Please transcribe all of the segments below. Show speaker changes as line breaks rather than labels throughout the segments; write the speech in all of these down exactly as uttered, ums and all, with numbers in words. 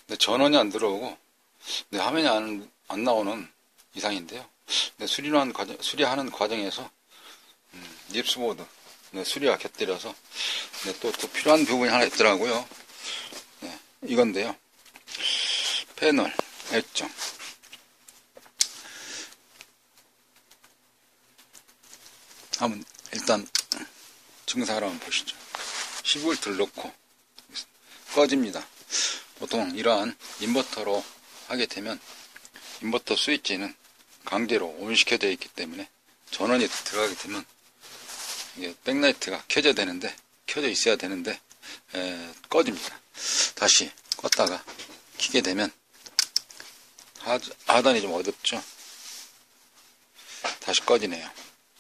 근데 전원이 안 들어오고, 네, 화면이 안, 안 나오는 이상인데요. 네, 수리하는 과정, 수리하는 과정에서, 음, 닙스보드, 네, 수리와 곁들여서, 네, 또, 또 필요한 부분이 하나 있더라고요. 네, 이건데요. 패널, 액정. 한번, 일단, 증상을 한번 보시죠. 십 볼트를 넣고, 꺼집니다. 보통 이러한 인버터로 하게 되면, 인버터 스위치는 강제로 온시켜 되어 있기 때문에 전원이 들어가게 되면 이게 백라이트가 켜져야 되는데 켜져 있어야 되는데 에, 꺼집니다. 다시 껐다가 켜게 되면 하, 하단이 좀 어둡죠. 다시 꺼지네요.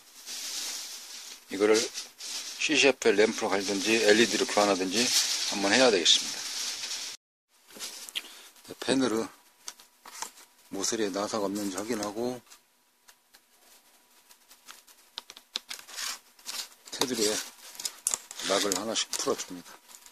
이거를 씨씨에프엘 램프로 갈든지 엘이디로 교환하든지 한번 해야 되겠습니다. 패널을 모서리에 나사가 없는지 확인하고 테두리에 락을 하나씩 풀어줍니다.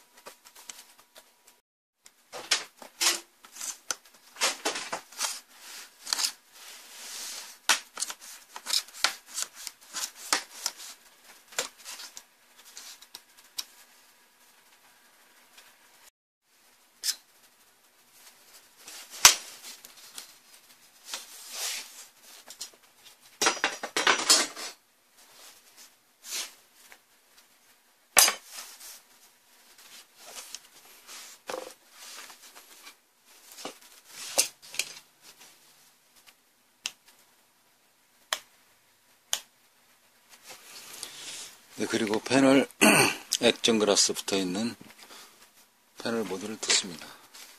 네, 그리고 패널 액정 그라스 붙어 있는 패널 모드를 뜯습니다.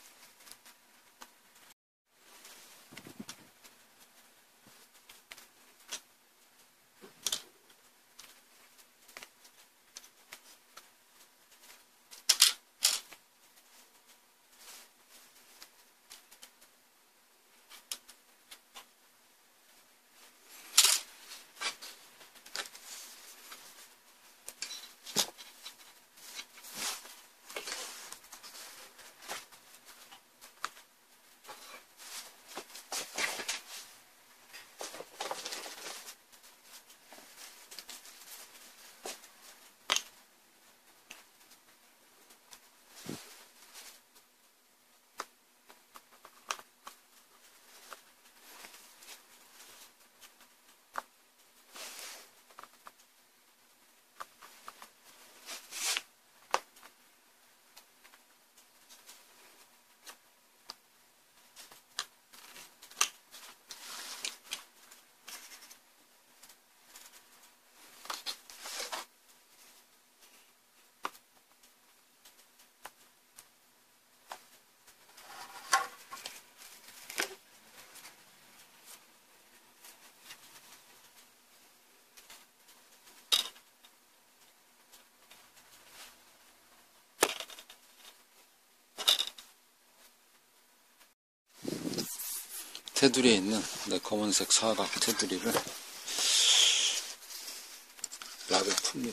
테두리에 있는 네, 검은색 사각 테두리를 락을 풉니다.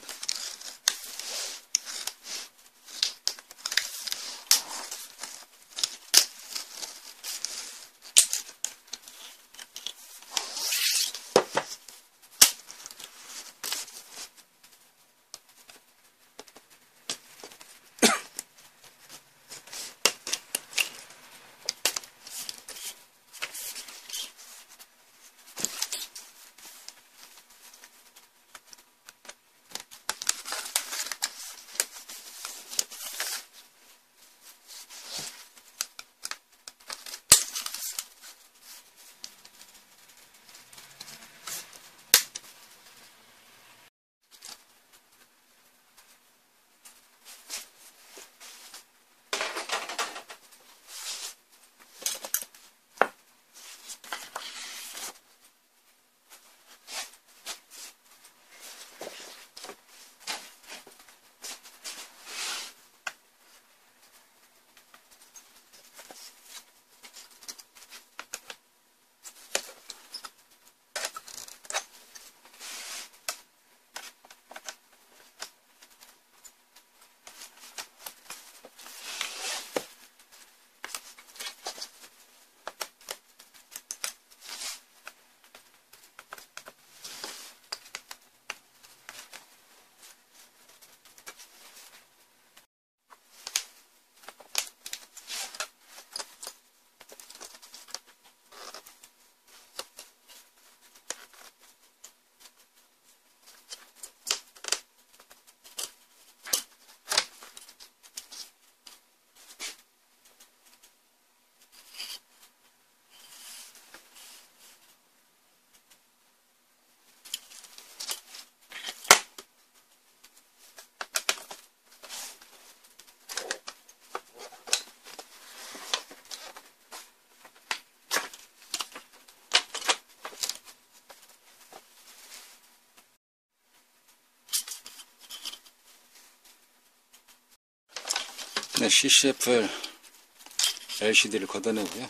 네, 씨씨에프엘 엘시디를 걷어내고요.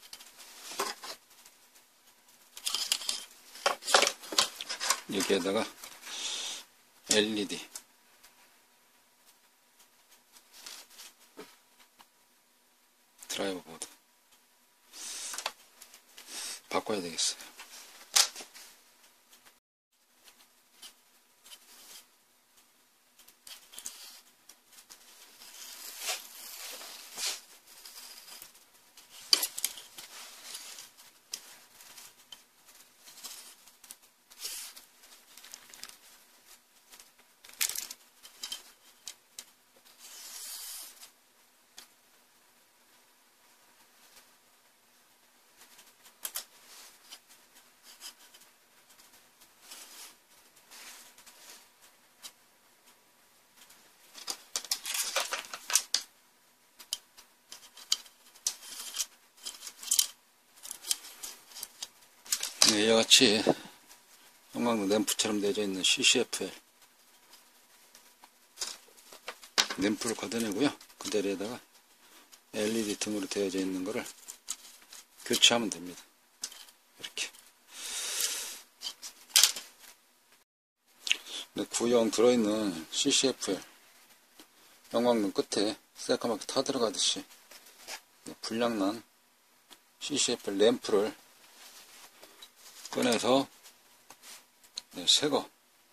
여기에다가 엘이디 드라이버 보드 바꿔야 되겠어요. 네, 이와 같이 형광등 램프처럼 되어져 있는 씨씨에프엘 램프를 걷어내고요. 그 자리에다가 엘이디 등으로 되어져 있는 거를 교체하면 됩니다. 이렇게. 네, 구형 들어있는 씨씨에프엘 형광등 끝에 새까맣게 타 들어가듯이 불량난 씨씨에프엘 램프를 꺼내서 네, 새거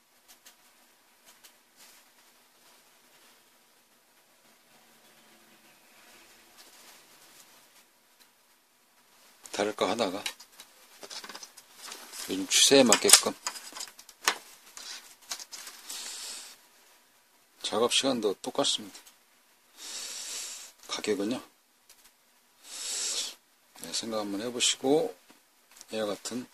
다를까 하다가 요즘 추세에 맞게끔 작업 시간도 똑같습니다. 가격은요, 네, 생각 한번 해보시고 이와 같은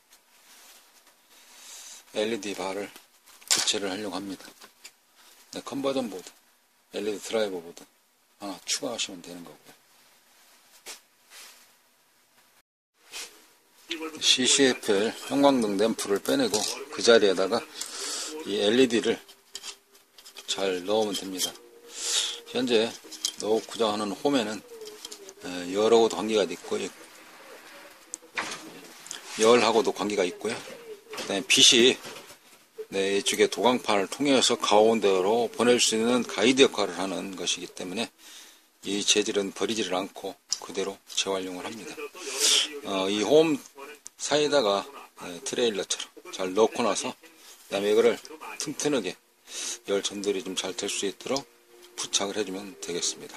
엘이디 바를 교체를 하려고 합니다. 네, 컨버전 보드, 엘이디 드라이버 보드 하나 추가하시면 되는 거고요. 씨씨에프엘 형광등 램프를 빼내고 그 자리에다가 이 엘이디를 잘 넣으면 됩니다. 현재 넣고 하는 홈에는 열하고도 관계가 있고 열하고도 관계가 있고요. 그다음에 빛이 네, 이쪽에 도광판을 통해서 가운데로 보낼 수 있는 가이드 역할을 하는 것이기 때문에 이 재질은 버리지를 않고 그대로 재활용을 합니다. 어, 이 홈 사이에다가 네, 트레일러처럼 잘 넣고 나서 그 다음에 이거를 튼튼하게 열 전달이 좀 잘 될 수 있도록 부착을 해주면 되겠습니다.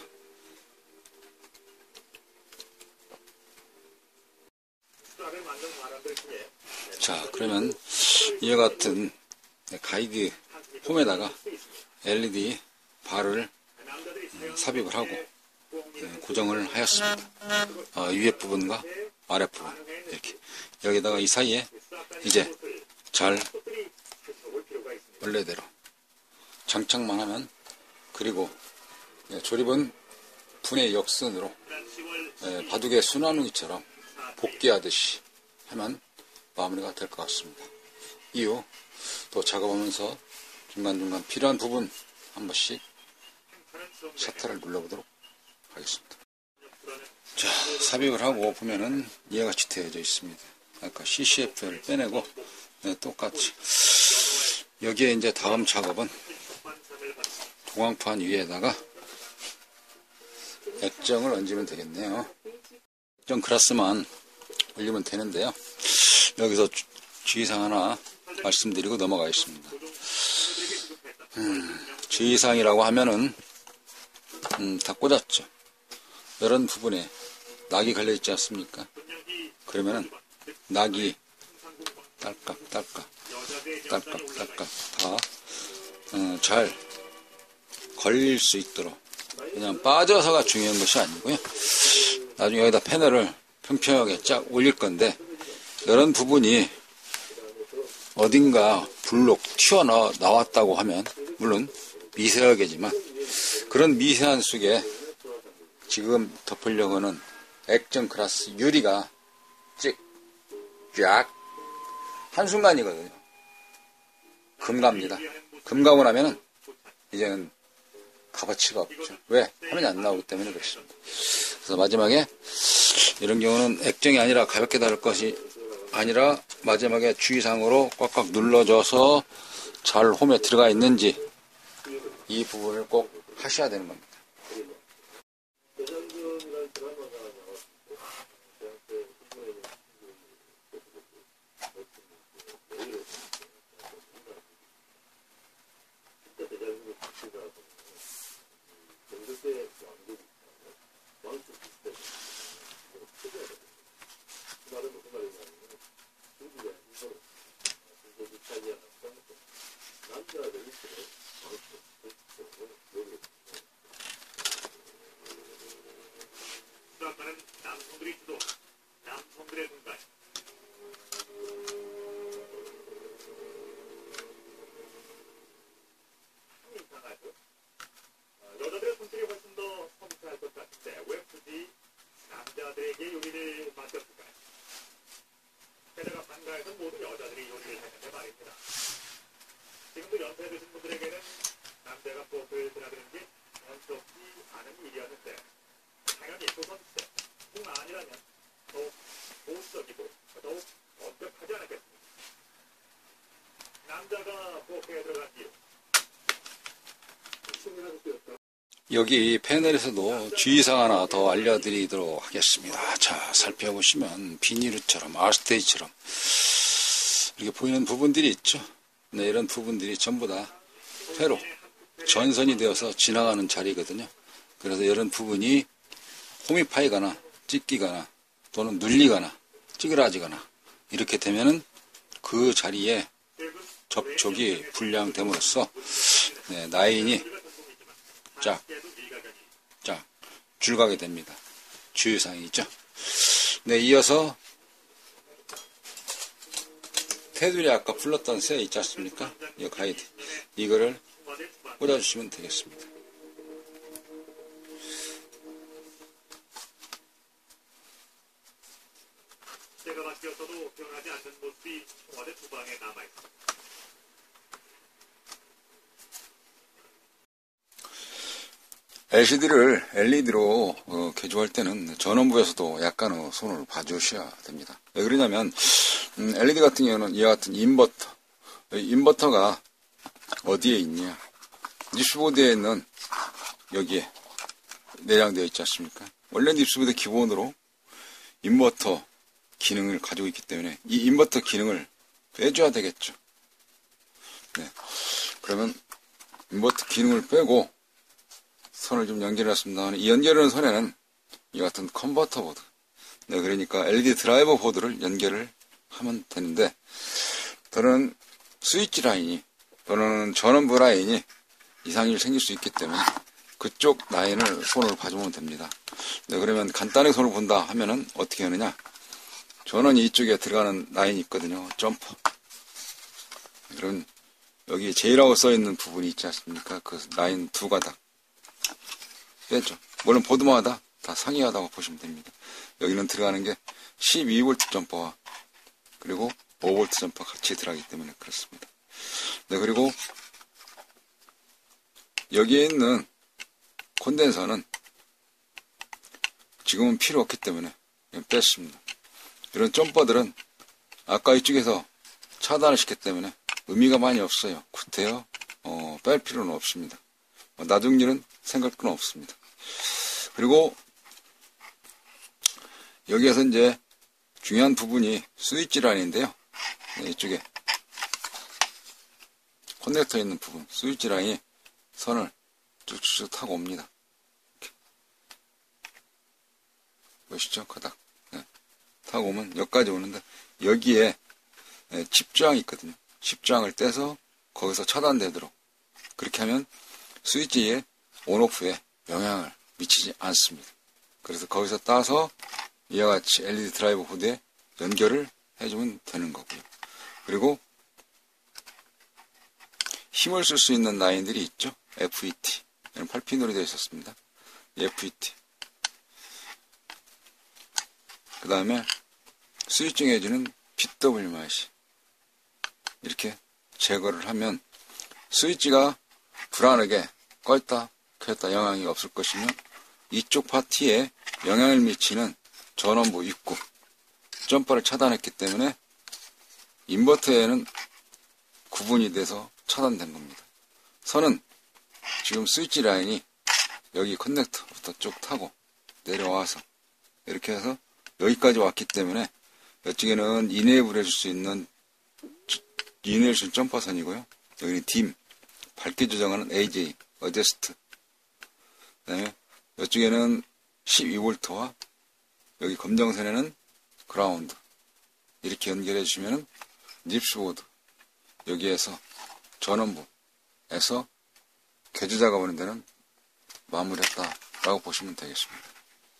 자, 그러면 이와 같은 가이드 홈에다가 엘이디 바를 삽입을 하고 고정을 하였습니다. 어, 위에 부분과 아랫 부분 이렇게 여기다가 이 사이에 이제 잘 원래대로 장착만 하면, 그리고 조립은 분해 역순으로 바둑의 순환우기처럼 복귀하듯이 하면 마무리가 될 것 같습니다. 이후 또 작업하면서 중간중간 필요한 부분 한 번씩 셔터를 눌러보도록 하겠습니다. 자, 삽입을 하고 보면은 이와 같이 되어져 있습니다. 아까 씨씨에프엘을 빼내고 네, 똑같이 여기에 이제 다음 작업은 도광판 위에다가 액정을 얹으면 되겠네요. 액정 클래스만 올리면 되는데요. 여기서 주, 주의사항 하나 말씀드리고 넘어가겠습니다. 음, 주의사항이라고 하면은 음, 다 꽂았죠. 이런 부분에 낙이 걸려 있지 않습니까? 그러면은 낙이 딸깍 딸깍 딸깍 딸깍 다 잘 어, 걸릴 수 있도록, 그냥 빠져서가 중요한 것이 아니고요. 나중에 여기다 패널을 평평하게 쫙 올릴 건데 이런 부분이 어딘가 불록 튀어나왔다고 하면, 물론 미세하게지만 그런 미세한 속에 지금 덮으려고 하는 액정 클래스 유리가 찍, 쫙 한순간이거든요. 금갑니다. 금가고 나면은 이제는 값어치가 없죠. 왜? 화면이 안 나오기 때문에 그렇습니다. 그래서 마지막에 이런 경우는 액정이 아니라 가볍게 다룰 것이 아니라 마지막에 주의사항으로 꽉꽉 눌러줘서 잘 홈에 들어가 있는지 이 부분을 꼭 하셔야 되는 겁니다.
남성들이 주도, 남성들의 공간. 이상하죠? 여자들의 손길이 훨씬 더 섬세할 것 같은데 왜 굳이 남자들에게 요리를 맡겼을까요? 게다가 반가에서 모두 여자들이 요리를 했는데 말입니다. 지금도 연세 드신 분들에게는 남자가 포크를 드나드는 게 원스럽지 않은 일이었는데 당연히 조선시대 뿐 아니라면 더욱 보수적이고 더욱 엄격하지 않았겠습니까? 남자가 포크에 들어간 이유
여기 패널에서도 주의사항 하나 더 알려드리도록 하겠습니다. 자, 살펴보시면 비닐처럼 R스테이지처럼 이렇게 보이는 부분들이 있죠. 네, 이런 부분들이 전부 다 회로 전선이 되어서 지나가는 자리거든요. 그래서 이런 부분이 홈이 파이거나 찢기거나 또는 눌리거나 찌그러지거나 이렇게 되면은 그 자리에 접촉이 불량됨으로써 네, 라인이 쫙, 쫙 줄가게 됩니다. 주의사항이죠. 네, 이어서 테두리 아까 불렀던 쇠 있지 않습니까? 이 가이드 이거를 꽂아주시면 되겠습니다.
때가 바뀌었어도 변하지 않는 모습이 청와대 주방에 남아있습니다.
엘시디를 엘이디로 어, 개조할 때는 전원부에서도 약간 어, 손을 봐주셔야 됩니다. 왜 그러냐면 음, 엘이디 같은 경우는 이와 같은 인버터 인버터가 어디에 있냐, 닙스보드에 있는 여기에 내장되어 있지 않습니까? 원래 닙스보드 기본으로 인버터 기능을 가지고 있기 때문에 이 인버터 기능을 빼줘야 되겠죠. 네. 그러면 인버터 기능을 빼고 선을 좀 연결했습니다. 이 연결하는 선에는 이 같은 컨버터 보드, 네, 그러니까 엘이디 드라이버 보드를 연결을 하면 되는데, 또는 스위치 라인이 또는 전원부 라인이 이상이 생길 수 있기 때문에 그쪽 라인을 손으로 봐주면 됩니다. 네, 그러면 간단하게 손을 본다 하면은 어떻게 하느냐, 전원이 이쪽에 들어가는 라인이 있거든요. 점퍼. 그럼 여기 제이라고 써있는 부분이 있지 않습니까? 그 라인 두 가닥 빼죠. 물론 보드마다 다 상이하다고 보시면 됩니다. 여기는 들어가는 게 십이 볼트 점퍼와 그리고 오 볼트 점퍼 같이 들어가기 때문에 그렇습니다. 네, 그리고 여기에 있는 콘덴서는 지금은 필요 없기 때문에 그냥 뺐습니다. 이런 점퍼들은 아까 이쪽에서 차단을 시켰기 때문에 의미가 많이 없어요. 구태여 어, 뺄 필요는 없습니다. 놔둔 일은 생각할 건 없습니다. 그리고 여기에서 이제 중요한 부분이 스위치 라인인데요. 네, 이쪽에 커넥터 있는 부분, 스위치 라인이 선을 쭉쭉 타고 옵니다. 이렇게. 보시죠? 가닥. 네. 타고 오면 여기까지 오는데 여기에 네, 칩저항이 있거든요. 칩저항을 떼서 거기서 차단되도록 그렇게 하면 스위치의 온오프에 영향을 미치지 않습니다. 그래서 거기서 따서 이와 같이 엘이디 드라이버 보드에 연결을 해주면 되는 거고요. 그리고 힘을 쓸 수 있는 라인들이 있죠. 에프이티. 이런 팔 핀으로 되어 있었습니다. 에프이티. 그 다음에 스위칭해주는 비더블유 맛이 이렇게 제거를 하면 스위치가 불안하게 껐다 그랬다 영향이 없을 것이며, 이쪽 파티에 영향을 미치는 전원부 입구 점퍼를 차단했기 때문에 인버터에는 구분이 돼서 차단된 겁니다. 선은 지금 스위치 라인이 여기 커넥터부터 쭉 타고 내려와서 이렇게 해서 여기까지 왔기 때문에 이쪽에는 이네이블 해줄 수 있는 이네이션 점퍼선이고요. 여기는 딤, 밝기 조정하는 에이제이, 어제스트. 그 다음에 이쪽에는 십이 볼트와 여기 검정선에는 그라운드. 이렇게 연결해 주시면은 닙스보드 여기에서 전원부에서 궤주 작업하는 데는 마무리했다라고 보시면 되겠습니다.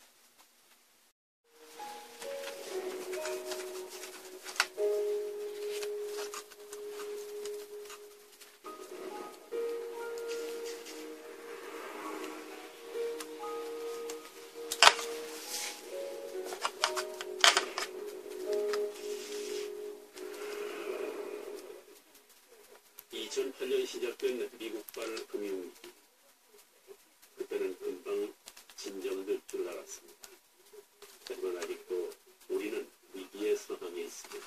이천팔 년 시작된 미국발 금융위기. 그때는 금방 진정될 줄 알았습니다. 하지만 아직도 우리는 위기의 상황에 있습니다.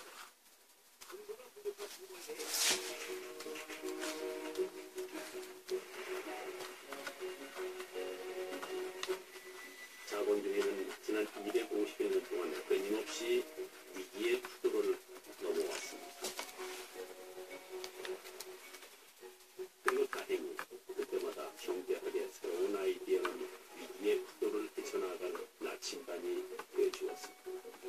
자본주의는 지난 이백오십 년 동안 끊임없이 위기의 파도를 넘어왔습니다. 그리고 다행히 그때마다 경계하게 새로운 아이디어는 위기의 파도를 헤쳐나가는 나침반이 되어주었습니다.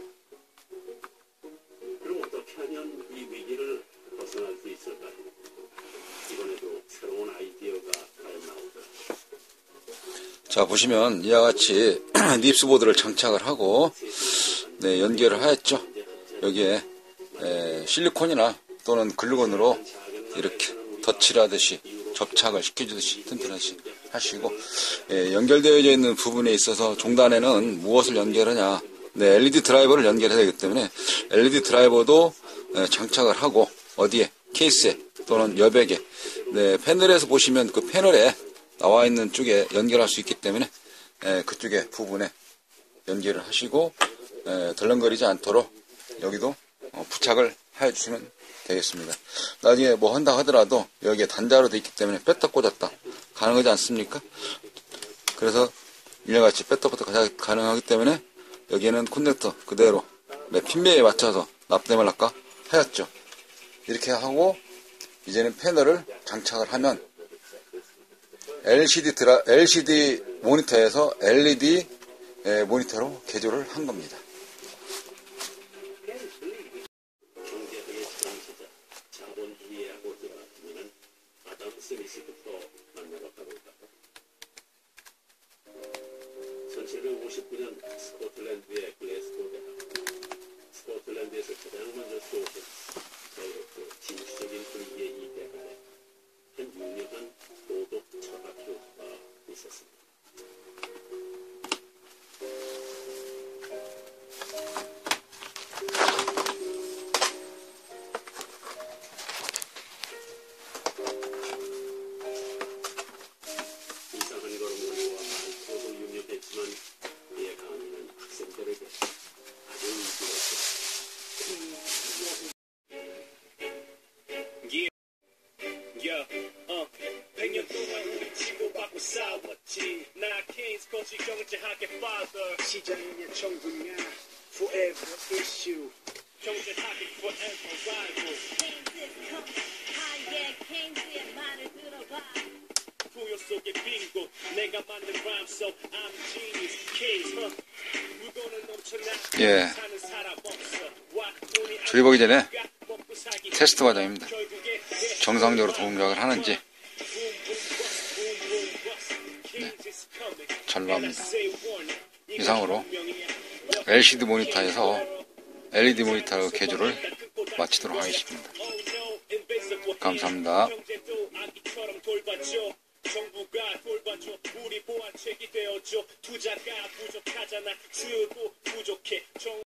그럼 어떻게 하면 이 위기를 벗어날 수 있을까요? 이번에도 새로운 아이디어가 과연 나오더라.
자, 보시면 이와 같이 닙스보드를 장착을 하고 네, 연결을 하였죠. 여기에 에, 실리콘이나 또는 글루건으로 이렇게 덧칠하듯이 접착을 시켜주듯이 튼튼하시 하시고, 예, 연결되어 있는 부분에 있어서 종단에는 무엇을 연결하냐, 네, 엘이디 드라이버를 연결해야 되기 때문에 엘이디 드라이버도 예, 장착을 하고 어디에 케이스에 또는 여백에, 네, 패널에서 보시면 그 패널에 나와 있는 쪽에 연결할 수 있기 때문에 예, 그쪽에 부분에 연결을 하시고 예, 덜렁거리지 않도록 여기도 어, 부착을 해주시면 되겠습니다. 나중에 뭐 한다 하더라도 여기에 단자로 되어 있기 때문에 뺐다 꽂았다 가능하지 않습니까? 그래서 이와 같이 뺐다 꽂았다 가능하기 때문에 여기에는 커넥터 그대로 네, 핀매에 맞춰서 납땜을 아까 하였죠. 이렇게 하고 이제는 패널을 장착을 하면 엘시디 드라, 엘시디 모니터에서 엘이디 모니터로 개조를 한 겁니다.
경제학의 창시자 자본주의의 아버지가 있는 아담 스미스부터 만나봤다고 할까요? 천칠백오십구 년 스코틀랜드의 글래스고 대학, 스코틀랜드에서 가장 먼저 쏘신 자유롭고 진취적인 분위기의 이 대학에 한 유명한 도덕 철학 교수가 있었습니다. 이상한 걸음걸이와 말투도 유명했지만 그의 강의는 학생들에게 아주 인기였습니다.
Yeah, uh, 백 년 동안 우리 치고받고 싸웠지. 나 케인스 거치 경제학의 father. 시장이냐 정부냐 forever issue. 경제학의 forever rival.
케인스의 말을 들어봐.
부여 속의 빙고 내가 만든 rhyme so I'm genius case huh. 물건은 넘쳐나
예,
사는 사람 없어. 와, 돈이
조립하기 전에
먹고 살기
테스트 과정입니다.
결국에
정상적으로 동작을 하는지 네, 잘 나옵니다. 이상으로 엘시디 모니터에서 엘이디 모니터 개조를 마치도록 하겠습니다. 감사합니다. 정부가 돌봐줘 우리 보완책이 되어줘 투자가 부족하잖아 수요도 부족해